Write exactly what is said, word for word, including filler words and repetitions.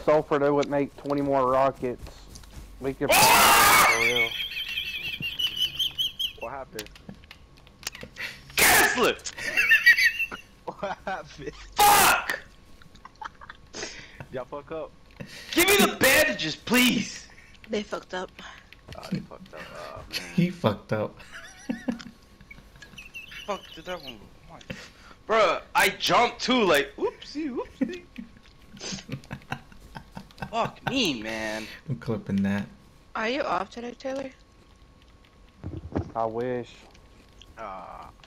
sulfur, they would make twenty more rockets. We could for real. What happened? Gaslit! What happened? Fuck! Y'all fuck up. Give me the bandages, please! They fucked up. Oh, they fucked up. Oh, man. He fucked up. Fuck did that one go? Bruh, I jumped too, like, oopsie, oopsie. Fuck me, man. I'm clipping that. Are you off today, Taylor? I wish. Ah.